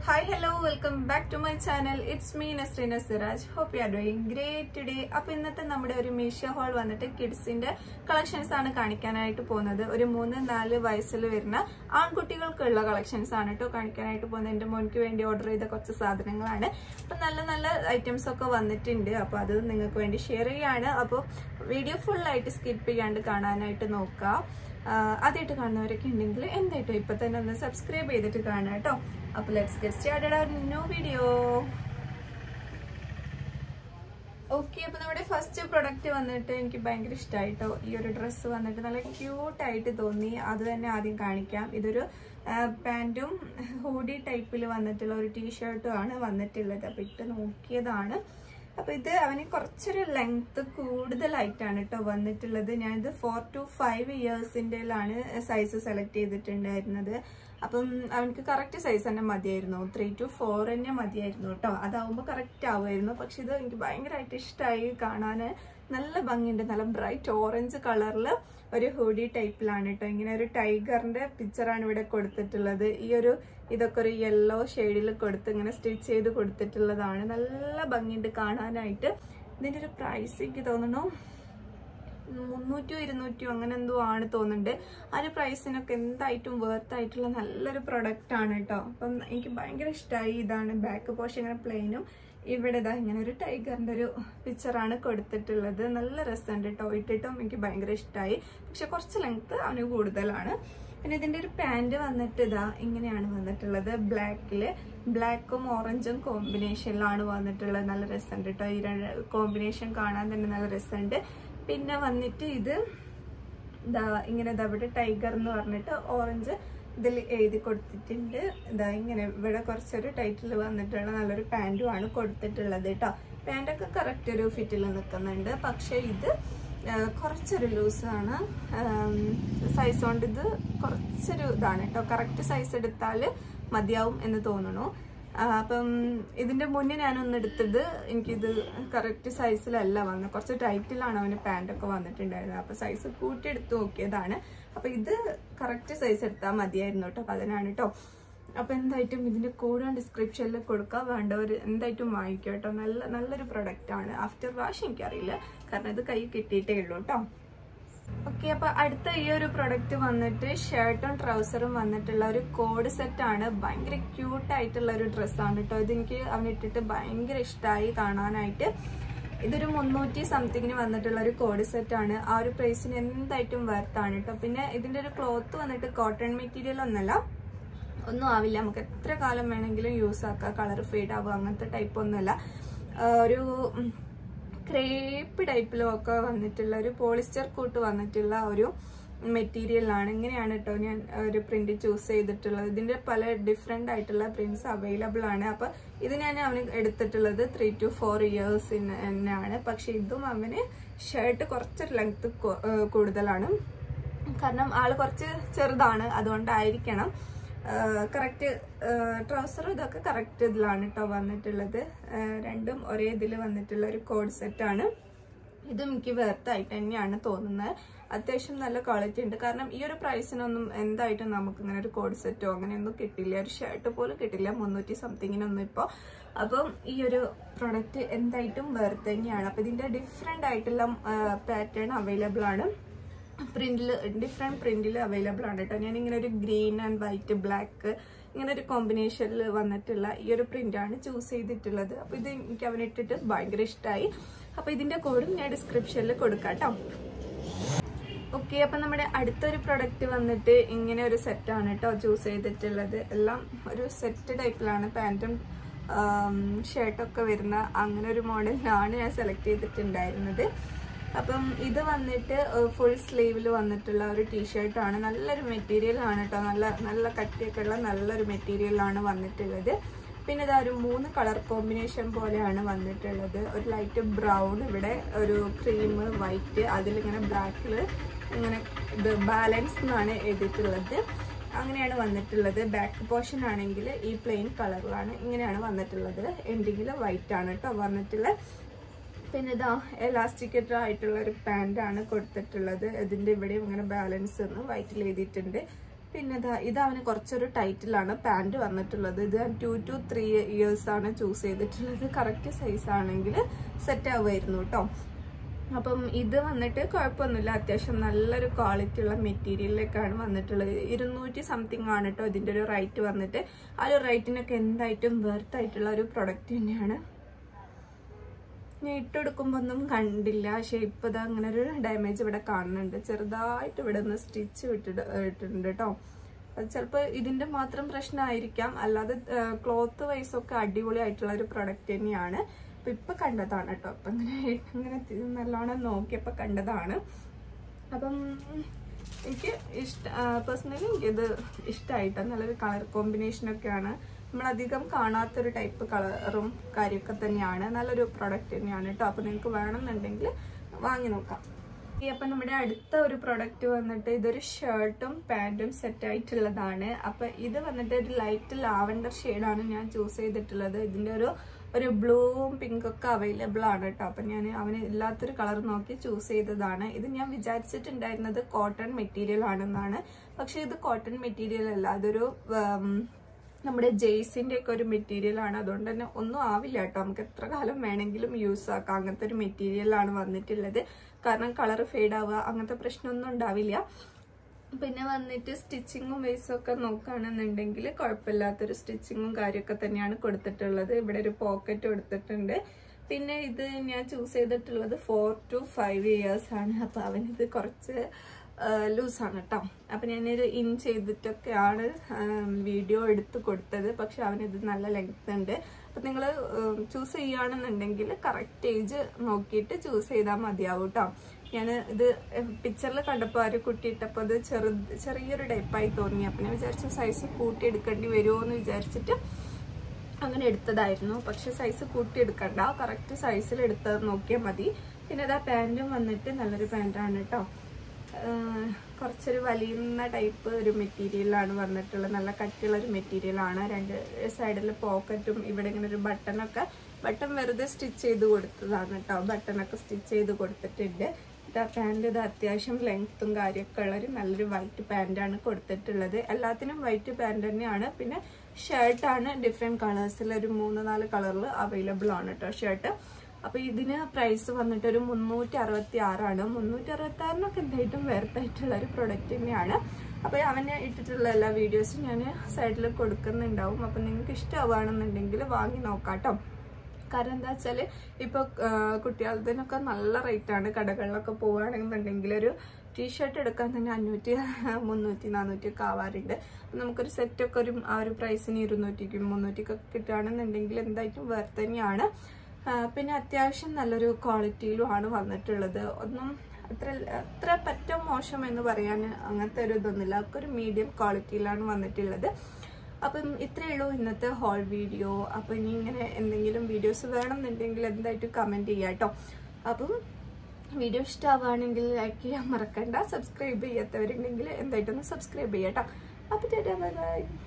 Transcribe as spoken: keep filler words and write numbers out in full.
Hi, hello, welcome back to my channel. It's me Nasrina Siraj. Hope you are doing great today. അപ്പോൾ ഇന്നത്തെ നമ്മുടെ ഒരു Meesho whole വന്നിട്ട് കിഡ്സിന്റെ collections ആണ് കാണിക്കാനായിട്ട് പോകുന്നത്. ഒരു മൂന്ന് നാല് വയസ്സിൽ വരുന്ന ആൺകുട്ടികൾക്കുള്ള കളക്ഷൻസ് ആണ് കേട്ടോ കാണിക്കാനായിട്ട് പോകുന്നത്. എൻ്റെ മോൻക്ക് വേണ്ടി ഓർഡർ ചെയ്ത കുറച്ച് സാധനങ്ങളാണ്. അപ്പോൾ നല്ല നല്ല ഐറ്റംസ് ഒക്കെ വന്നിട്ടുണ്ട്. അപ്പോൾ അത് നിങ്ങൾക്ക് വേണ്ടി ഷെയർ ചെയ്യാണ്. അപ്പോൾ വീഡിയോ ഫുൾ ആയിട്ട് സ്കിപ്പ് ചെയ്യാണ്ട് കാണാനായിട്ട് നോക്കുക. ആദ്യമായിട്ട് കാണുന്നവരൊക്കെ ഉണ്ടെങ്കിൽ എന്തായിട്ടോ ഇപ്പൊ തന്നെ ഒന്ന് സബ്സ്ക്രൈബ് ചെയ്തിട്ട് കാണാം കേട്ടോ. അപ്പോൾ let's get started our new video. Okay, അപ്പോൾ നമ്മുടെ ഫസ്റ്റ് പ്രൊഡക്റ്റ് വന്നിട്ട് എനിക്ക് ഭയങ്കര ഇഷ്ടമായിട്ടോ. ഈ ഒരു ഡ്രസ്സ് വന്നിട്ട് നല്ല ക്യൂട്ടായിട്ട് തോന്നി. അത് തന്നെ ആദ്യം കാണിക്കാം. ഇതൊരു പാൻറ്റും ഹൂഡി ടൈപ്പിൽ വന്നിട്ടുള്ള ഒരു ടീഷർട്ടും ആണ് വന്നിട്ടുള്ളത്. അപ്പോൾ ഇട്ട് നോക്കിയതാണ്. അപ്പൊ ഇത് അവന് കുറച്ചൊരു ലെങ്ത് കൂടുതലായിട്ടാണ് കേട്ടോ വന്നിട്ടുള്ളത്. ഞാനിത് ഫോർ ടു ഫൈവ് ഇയേഴ്സിൻ്റെയിലാണ് സൈസ് സെലക്ട് ചെയ്തിട്ടുണ്ടായിരുന്നത്. അപ്പം അവനക്ക് കറക്റ്റ് സൈസ് തന്നെ മതിയായിരുന്നു. ത്രീ ടു ഫോർ തന്നെ മതിയായിരുന്നു കേട്ടോ. അതാവുമ്പോൾ കറക്റ്റ് ആവുമായിരുന്നു. പക്ഷെ ഇത് എനിക്ക് ഭയങ്കരമായിട്ട് ഇഷ്ടമായി. കാണാൻ നല്ല ഭംഗിയുണ്ട്. നല്ല ബ്രൈറ്റ് ഓറഞ്ച് കളറിൽ ഒരു ഹൂഡി ടൈപ്പിലാണ് കേട്ടോ. ഇങ്ങനെ ഒരു ടൈഗറിന്റെ പിക്ചറാണ് ഇവിടെ കൊടുത്തിട്ടുള്ളത്. ഈ ഒരു ഇതൊക്കെ ഒരു യെല്ലോ ഷെയ്ഡിൽ കൊടുത്ത് ഇങ്ങനെ സ്റ്റിച്ച് ചെയ്ത് കൊടുത്തിട്ടുള്ളതാണ്. നല്ല ഭംഗിയുണ്ട് കാണാനായിട്ട്. ഇതിന്റെ ഒരു പ്രൈസ് എനിക്ക് തോന്നുന്നു മുന്നൂറ്റിയോ ഇരുന്നൂറ്റിയോ അങ്ങനെ എന്തോ ആണ് തോന്നുന്നുണ്ട്. ആ ഒരു പ്രൈസിനൊക്കെ എന്തായിട്ടും വേർത്ത് ആയിട്ടുള്ള നല്ലൊരു പ്രൊഡക്റ്റ് ആണ് കേട്ടോ. അപ്പം എനിക്ക് ഭയങ്കര ഇഷ്ടമായി. ഇതാണ് ബാക്ക് പോർഷൻ ഇങ്ങനെ പ്ലെയിനും ഇവിടെ ഇതാ ഇങ്ങനെ ഒരു ടൈഗറിന്റെ ഒരു പിക്ചറാണ് കൊടുത്തിട്ടുള്ളത്. നല്ല രസമുണ്ട് കേട്ടോ. ഇട്ടിട്ടും എനിക്ക് ഭയങ്കര ഇഷ്ടമായി. പക്ഷെ കുറച്ച് ലെങ്ത് അവന് കൂടുതലാണ്. പിന്നെ ഇതിന്റെ ഒരു പാന്റ് വന്നിട്ട് ഇതാ ഇങ്ങനെയാണ് വന്നിട്ടുള്ളത്. ബ്ലാക്കില് ബ്ലാക്കും ഓറഞ്ചും കോമ്പിനേഷനിലാണ് വന്നിട്ടുള്ളത്. നല്ല രസമുണ്ട് കേട്ടോ. ഈ രണ്ട് കോമ്പിനേഷൻ കാണാൻ തന്നെ നല്ല രസമുണ്ട്. പിന്നെ വന്നിട്ട് ഇത് ഇതാ ഇങ്ങനെ ഇതാ ഇവിടെ ടൈഗർ എന്ന് പറഞ്ഞിട്ട് ഓറഞ്ച് ഇതിൽ എഴുതി കൊടുത്തിട്ടുണ്ട്. ഇതാ ഇങ്ങനെ ഇവിടെ കുറച്ചൊരു ടൈറ്റിൽ വന്നിട്ടുള്ള നല്ലൊരു പാൻറ്റും ആണ് കൊടുത്തിട്ടുള്ളത് കേട്ടോ. പാൻറ്റൊക്കെ കറക്റ്റ് ഒരു ഫിറ്റിൽ നിൽക്കുന്നുണ്ട്. പക്ഷെ ഇത് കുറച്ചൊരു ലൂസാണ്. സൈസ് കൊണ്ട് ഇത് കുറച്ചൊരു ഇതാണ് കേട്ടോ. കറക്റ്റ് സൈസ് എടുത്താൽ മതിയാവും എന്ന് തോന്നുന്നു. അപ്പം ഇതിന്റെ മുന്നേ ഞാനൊന്ന് എടുത്തത് എനിക്കിത് കറക്റ്റ് സൈസിലല്ല വന്നത്. കുറച്ച് ടൈറ്റിലാണ് അവന് പാൻറ്റൊക്കെ വന്നിട്ടുണ്ടായിരുന്നത്. അപ്പൊ സൈസ് കൂട്ടി എടുത്ത് നോക്കിയതാണ്. അപ്പൊ ഇത് കറക്റ്റ് സൈസ് എടുത്താൽ മതിയായിരുന്നു കേട്ടോ. അപ്പൊ അതിനാണ് കേട്ടോ. അപ്പൊ എന്തായിട്ടും ഇതിന്റെ കോഡ് ഡിസ്ക്രിപ്ഷനിൽ കൊടുക്കാൻ വേണ്ടവർ എന്തായിട്ടും വാങ്ങിക്കും കേട്ടോ. നല്ല നല്ലൊരു പ്രൊഡക്റ്റ് ആണ്. ആഫ്റ്റർ വാഷ് എനിക്കറിയില്ല, കാരണം ഇത് കൈ കിട്ടിയിട്ടേ ഉള്ളൂ കേട്ടോ. ഓക്കെ, അപ്പൊ അടുത്ത ഈ ഒരു പ്രൊഡക്റ്റ് വന്നിട്ട് ഷർട്ടും ട്രൗസറും വന്നിട്ടുള്ള ഒരു കോഡ് സെറ്റ് ആണ്. ഭയങ്കര ക്യൂട്ട് ആയിട്ടുള്ള ഒരു ഡ്രസ്സാണ് കേട്ടോ. ഇതെനിക്ക് അവനിട്ടിട്ട് ഭയങ്കര ഇഷ്ടമായി കാണാനായിട്ട്. ഇതൊരു മുന്നൂറ്റി സംതിങ്ങിന് വന്നിട്ടുള്ള ഒരു കോഡ് സെറ്റ് ആണ്. ആ ഒരു പ്രൈസിന് എന്തായിട്ടും വർത്താണ് കേട്ടോ. പിന്നെ ഇതിന്റെ ഒരു ക്ലോത്ത് വന്നിട്ട് കോട്ടൺ മെറ്റീരിയൽ ഒന്നല്ല, ഒന്നും ആവില്ല. നമുക്ക് എത്ര കാലം വേണമെങ്കിലും യൂസ് ആക്കാം. കളർ ഫെയ്ഡ് ആവുക അങ്ങനത്തെ ടൈപ്പ് ഒന്നുമല്ല. ഒരു ക്രേപ്പ് ടൈപ്പിലും ഒക്കെ വന്നിട്ടുള്ള ഒരു പോളിസ്റ്റർ കൂട്ട് വന്നിട്ടുള്ള ഒരു മെറ്റീരിയലാണ്. ഇങ്ങനെയാണ് കേട്ടോ ഞാൻ ഒരു പ്രിന്റ് ചൂസ് ചെയ്തിട്ടുള്ളത്. ഇതിന്റെ പല ഡിഫറെന്റ് ആയിട്ടുള്ള പ്രിന്റ്സ് അവൈലബിൾ ആണ്. അപ്പൊ ഇത് ഞാൻ അവന് എടുത്തിട്ടുള്ളത് ത്രീ ടു ഫോർ ഇയേഴ്സ് തന്നെയാണ്. പക്ഷെ ഇതും അവന് ഷർട്ട് കുറച്ചൊരു ലെങ്ത് കൂടുതലാണ്. കാരണം ആള് കുറച്ച് ചെറുതാണ്, അതുകൊണ്ടായിരിക്കണം. കറക്റ്റ് ട്രൗസറും ഇതൊക്കെ കറക്റ്റ് ഇതിലാണ് കേട്ടോ വന്നിട്ടുള്ളത്. രണ്ടും ഒരേ ഇതിൽ വന്നിട്ടുള്ള ഒരു കോഡ് സെറ്റാണ്. ഇതും എനിക്ക് വേർത്തായിട്ട് തന്നെയാണ് തോന്നുന്നത്. അത്യാവശ്യം നല്ല ക്വാളിറ്റി ഉണ്ട്. കാരണം ഈ ഒരു പ്രൈസിനൊന്നും എന്തായിട്ടും നമുക്ക് ഇങ്ങനെ ഒരു കോഡ് സെറ്റോ അങ്ങനെയൊന്നും കിട്ടില്ല. ഒരു ഷർട്ട് പോലും കിട്ടില്ല മുന്നൂറ്റി സംതിങ്ങിനൊന്നും ഇപ്പോൾ. അപ്പം ഈ ഒരു പ്രൊഡക്റ്റ് എന്തായിട്ടും വേർത്ത് തന്നെയാണ്. അപ്പം ഇതിന്റെ ഡിഫറെന്റ് ആയിട്ടുള്ള പാറ്റേൺ അവൈലബിൾ ആണ്. പ്രിന്റിൽ ഡിഫറെന്റ് പ്രിന്റിൽ അവൈലബിൾ ആണ് കേട്ടോ. ഞാൻ ഇങ്ങനെ ഒരു ഗ്രീൻ ആൻഡ് വൈറ്റ് ബ്ലാക്ക് ഇങ്ങനെ ഒരു കോമ്പിനേഷനിൽ വന്നിട്ടുള്ള ഈ ഒരു പ്രിന്റ് ആണ് ചൂസ് ചെയ്തിട്ടുള്ളത്. അപ്പൊ ഇത് എനിക്ക് അവനിട്ടിട്ട് ഭയങ്കര ഇഷ്ടമായി. അപ്പൊ ഇതിന്റെ കോഡും ഞാൻ ഡിസ്ക്രിപ്ഷനിൽ കൊടുക്കാം കേട്ടോ. ഓക്കെ, അപ്പൊ നമ്മുടെ അടുത്തൊരു പ്രൊഡക്റ്റ് വന്നിട്ട് ഇങ്ങനെ ഒരു സെറ്റാണ് കേട്ടോ ചൂസ് ചെയ്തിട്ടുള്ളത്. എല്ലാം ഒരു സെറ്റ് ടൈപ്പിലാണ് പാൻറ്റും ഷർട്ടൊക്കെ വരുന്ന അങ്ങനെ ഒരു മോഡലിലാണ് ഞാൻ സെലക്ട് ചെയ്തിട്ടുണ്ടായിരുന്നത്. അപ്പം ഇത് വന്നിട്ട് ഫുൾ സ്ലീവിൽ വന്നിട്ടുള്ള ഒരു ടീഷർട്ടാണ്. നല്ലൊരു മെറ്റീരിയൽ ആണ് കേട്ടോ. നല്ല നല്ല കട്ടിയൊക്കെ ഉള്ള നല്ലൊരു മെറ്റീരിയലാണ് വന്നിട്ടുള്ളത്. പിന്നെ ഇതാ ഒരു മൂന്ന് കളർ കോമ്പിനേഷൻ പോലെയാണ് വന്നിട്ടുള്ളത്. ഒരു ലൈറ്റ് ബ്രൗൺ, ഇവിടെ ഒരു ക്രീം വൈറ്റ്, അതിലിങ്ങനെ ബ്ലാക്കിൽ ഇങ്ങനെ ഇത് ബാലൻസ് എന്നാണ് എഴുതിയിട്ടുള്ളത്. അങ്ങനെയാണ് വന്നിട്ടുള്ളത്. ബാക്ക് പോർഷൻ ആണെങ്കിൽ ഈ പ്ലെയിൻ കളറിലാണ് ഇങ്ങനെയാണ് വന്നിട്ടുള്ളത്. എൻഡിങ്ങിൽ വൈറ്റ് ആണ് കേട്ടോ വന്നിട്ടുള്ളത്. പിന്നെ ഇതാ എലാസ്റ്റിക്കറ്റ് ആയിട്ടുള്ള ഒരു പാൻ്റ് ആണ് കൊടുത്തിട്ടുള്ളത്. ഇതിന്റെ ഇവിടെ ഇങ്ങനെ ബാലൻസ് എന്ന് വൈറ്റിൽ എഴുതിയിട്ടുണ്ട്. പിന്നെ ഇതാ ഇത് അവന് കുറച്ചൊരു ടൈറ്റിലാണ് പാൻറ് വന്നിട്ടുള്ളത്. ഇത് ടു ടു ത്രീ ഇയേഴ്സ് ആണ് ചൂസ് ചെയ്തിട്ടുള്ളത്. കറക്റ്റ് സൈസ് ആണെങ്കിൽ സെറ്റ് ആവുമായിരുന്നു കേട്ടോ. അപ്പം ഇത് വന്നിട്ട് കുഴപ്പമൊന്നുമില്ല, അത്യാവശ്യം നല്ലൊരു ക്വാളിറ്റി ഉള്ള മെറ്റീരിയലിലേക്കാണ് വന്നിട്ടുള്ളത്. ഇരുന്നൂറ്റി സംതിങ് ആണ് കേട്ടോ ഇതിൻ്റെ ഒരു റേറ്റ് വന്നിട്ട്. ആ ഒരു റേറ്റിനൊക്കെ എന്തായിട്ടും വെർത്ത് ആയിട്ടുള്ള ഒരു പ്രൊഡക്റ്റ് തന്നെയാണ്. ഞാൻ ഇട്ടെടുക്കുമ്പോൾ ഒന്നും കണ്ടില്ല, പക്ഷെ ഇപ്പം ഇത് അങ്ങനെ ഒരു ഡാമേജ് ഇവിടെ കാണുന്നുണ്ട്. ചെറുതായിട്ട് ഇവിടെ നിന്ന് സ്റ്റിച്ച് വിട്ടിട്ട് ഇട്ടിട്ടുണ്ട് കേട്ടോ. അത് ചിലപ്പോൾ ഇതിൻ്റെ മാത്രം പ്രശ്നമായിരിക്കാം, അല്ലാതെ ക്ലോത്ത് വൈസൊക്കെ അടിപൊളി ആയിട്ടുള്ള ഒരു പ്രൊഡക്റ്റ് തന്നെയാണ്. അപ്പം ഇപ്പം കണ്ടതാണ് കേട്ടോ. അപ്പം ഇങ്ങനെ ഇങ്ങനെ നല്ലോണം നോക്കിയപ്പോൾ കണ്ടതാണ്. അപ്പം എനിക്ക് ഇഷ്ട പേഴ്സണലി എനിക്കിത് ഇഷ്ടമായിട്ടോ. നല്ലൊരു കളർ കോമ്പിനേഷനൊക്കെയാണ്, നമ്മളധികം കാണാത്തൊരു ടൈപ്പ് കളറും കാര്യമൊക്കെ തന്നെയാണ്. നല്ലൊരു പ്രൊഡക്റ്റ് തന്നെയാണ് കേട്ടോ. അപ്പോൾ നിങ്ങൾക്ക് വേണമെന്നുണ്ടെങ്കിൽ വാങ്ങി നോക്കാം. അപ്പം നമ്മുടെ അടുത്ത ഒരു പ്രൊഡക്റ്റ് വന്നിട്ട് ഇതൊരു ഷർട്ടും പാൻറ്റും സെറ്റായിട്ടുള്ളതാണ്. അപ്പം ഇത് വന്നിട്ട് ഒരു ലൈറ്റ് ലാവൻഡർ ഷെയ്ഡാണ് ഞാൻ ചൂസ് ചെയ്തിട്ടുള്ളത്. ഇതിൻ്റെ ഒരു ഒരു ബ്ലൂവും പിങ്കൊക്കെ അവൈലബിൾ ആണ് കേട്ടോ. അപ്പം ഞാൻ അവന് ഇല്ലാത്തൊരു കളർ നോക്കി ചൂസ് ചെയ്തതാണ്. ഇത് ഞാൻ വിചാരിച്ചിട്ടുണ്ടായിരുന്നത് കോട്ടൺ മെറ്റീരിയൽ ആണെന്നാണ്, പക്ഷെ ഇത് കോട്ടൺ മെറ്റീരിയൽ അല്ല, അതൊരു നമ്മുടെ ജെയ്സിൻ്റെ ഒക്കെ ഒരു മെറ്റീരിയൽ ആണ്. അതുകൊണ്ട് തന്നെ ഒന്നും ആവില്ല കേട്ടോ, നമുക്ക് എത്ര കാലം വേണമെങ്കിലും യൂസ് ആക്കാം. അങ്ങനത്തെ ഒരു മെറ്റീരിയലാണ് വന്നിട്ടുള്ളത്. കാരണം കളർ ഫെയ്ഡ് ആവുക അങ്ങനത്തെ പ്രശ്നമൊന്നും ഉണ്ടാവില്ല. പിന്നെ വന്നിട്ട് സ്റ്റിച്ചിങ്ങും വേസും ഒക്കെ നോക്കുകയാണെന്നുണ്ടെങ്കിൽ കുഴപ്പമില്ലാത്തൊരു സ്റ്റിച്ചിങ്ങും കാര്യമൊക്കെ തന്നെയാണ് കൊടുത്തിട്ടുള്ളത്. ഇവിടെ ഒരു പോക്കറ്റ് കൊടുത്തിട്ടുണ്ട്. പിന്നെ ഇത് ഞാൻ ചൂസ് ചെയ്തിട്ടുള്ളത് ഫോർ ടു ഫൈവ് ഇയേഴ്സ് ആണ്. അപ്പം അവനിത് കുറച്ച് ലൂസാണ് കേട്ടോ. അപ്പം ഞാനൊരു ഇൻ ചെയ്തിട്ടൊക്കെയാണ് വീഡിയോ എടുത്ത് കൊടുത്തത്, പക്ഷെ അവനിത് നല്ല ലെങ്ത് ഉണ്ട്. അപ്പം നിങ്ങൾ ചൂസ് ചെയ്യുകയാണെന്നുണ്ടെങ്കിൽ കറക്റ്റ് ഏജ് നോക്കിയിട്ട് ചൂസ് ചെയ്താൽ മതിയാവും കേട്ടോ. ഞാൻ ഇത് പിക്ചറിൽ കണ്ടപ്പോൾ ഒരു കുട്ടി ഇട്ടപ്പോൾ അത് ചെറു ചെറിയൊരു ടൈപ്പായി തോന്നി. അപ്പം ഞാൻ വിചാരിച്ചു സൈസ് കൂട്ടി എടുക്കേണ്ടി വരുമോ എന്ന് വിചാരിച്ചിട്ട് അങ്ങനെ എടുത്തതായിരുന്നു. പക്ഷെ സൈസ് കൂട്ടി എടുക്കണ്ട, കറക്റ്റ് സൈസിൽ എടുത്തത് നോക്കിയാൽ മതി. പിന്നെ ഇതാ പാൻറ്റും വന്നിട്ട് നല്ലൊരു പാൻറ്റാണ് കേട്ടോ. കുറച്ചൊരു വലിയുന്ന ടൈപ്പ് ഒരു മെറ്റീരിയലാണ് വന്നിട്ടുള്ളത്. നല്ല കട്ടിയുള്ള ഒരു മെറ്റീരിയലാണ്. രണ്ട് സൈഡിൽ പോക്കറ്റും ഇവിടെ ഇങ്ങനെ ഒരു ബട്ടണൊക്കെ ബട്ടൺ വെറുതെ സ്റ്റിച്ച് ചെയ്ത് കൊടുത്തതാണ് കേട്ടോ. ബട്ടണൊക്കെ സ്റ്റിച്ച് ചെയ്ത് കൊടുത്തിട്ടുണ്ട്. ഇതാ പാൻറ് ഇത് അത്യാവശ്യം ലെങ്ത്തും കാര്യമൊക്കെ ഉള്ളൊരു നല്ലൊരു വൈറ്റ് പാൻറ്റാണ് കൊടുത്തിട്ടുള്ളത്. എല്ലാത്തിനും വൈറ്റ് പാൻറ് തന്നെയാണ്. പിന്നെ ഷർട്ടാണ് ഡിഫറെൻറ്റ് കളേഴ്സിൽ ഒരു മൂന്ന് നാല് കളറിൽ അവൈലബിൾ ആണ് കേട്ടോ ഷർട്ട്. അപ്പോൾ ഇതിന് പ്രൈസ് വന്നിട്ട് ഒരു മുന്നൂറ്റി അറുപത്തി ആറാണ്. മുന്നൂറ്റി അറുപത്തി ആറിനൊക്കെ എന്തായിട്ടും വെർത്തായിട്ടുള്ള ഒരു പ്രൊഡക്റ്റ് തന്നെയാണ്. അപ്പോൾ അവന് ഇട്ടിട്ടുള്ള എല്ലാ വീഡിയോസും ഞാൻ സൈഡിൽ കൊടുക്കുന്നുണ്ടാവും. അപ്പം നിങ്ങൾക്ക് ഇഷ്ടമാവുകയാണെന്നുണ്ടെങ്കിൽ വാങ്ങി നോക്കാം കേട്ടോ. കാരണം എന്താ വെച്ചാൽ ഇപ്പോൾ കുട്ടികൾക്കൊക്കെ നല്ല റേറ്റാണ്. കടകളിലൊക്കെ പോവുകയാണെന്നുണ്ടെങ്കിൽ ഒരു ടീഷർട്ട് എടുക്കാൻ തന്നെ അഞ്ഞൂറ്റി മുന്നൂറ്റി നാനൂറ്റി ഒക്കെ ആവാറുണ്ട്. അപ്പം നമുക്കൊരു സെറ്റൊക്കെ ഒരു ആ ഒരു പ്രൈസിന് ഇരുന്നൂറ്റിക്കും മുന്നൂറ്റിക്കൊക്കെ കിട്ടുകയാണെന്നുണ്ടെങ്കിൽ എന്തായിട്ടും വെർത്ത് തന്നെയാണ്. പിന്നെ അത്യാവശ്യം നല്ലൊരു ക്വാളിറ്റിയിലും ആണ് വന്നിട്ടുള്ളത്. ഒന്നും അത്ര അത്ര പറ്റ മോശം എന്ന് പറയാൻ അങ്ങനത്തെ ഒരു ഇതൊന്നുമില്ല, ഒക്കെ ഒരു മീഡിയം ക്വാളിറ്റിയിലാണ് വന്നിട്ടുള്ളത്. അപ്പം ഇത്രയേ ഉള്ളൂ ഇന്നത്തെ ഹോൾ വീഡിയോ. അപ്പം ഇനി ഇങ്ങനെ എന്തെങ്കിലും വീഡിയോസ് വേണമെന്നുണ്ടെങ്കിൽ എന്തായിട്ട് കമൻറ്റ് ചെയ്യാം കേട്ടോ. അപ്പം വീഡിയോ ഇഷ്ടമാവുകയാണെങ്കിൽ ലൈക്ക് ചെയ്യാൻ മറക്കണ്ട. സബ്സ്ക്രൈബ് ചെയ്യാത്തവരുണ്ടെങ്കിൽ എന്തായിട്ടൊന്ന് സബ്സ്ക്രൈബ് ചെയ്യാം കേട്ടോ. അപ്പം ബൈ ബൈ.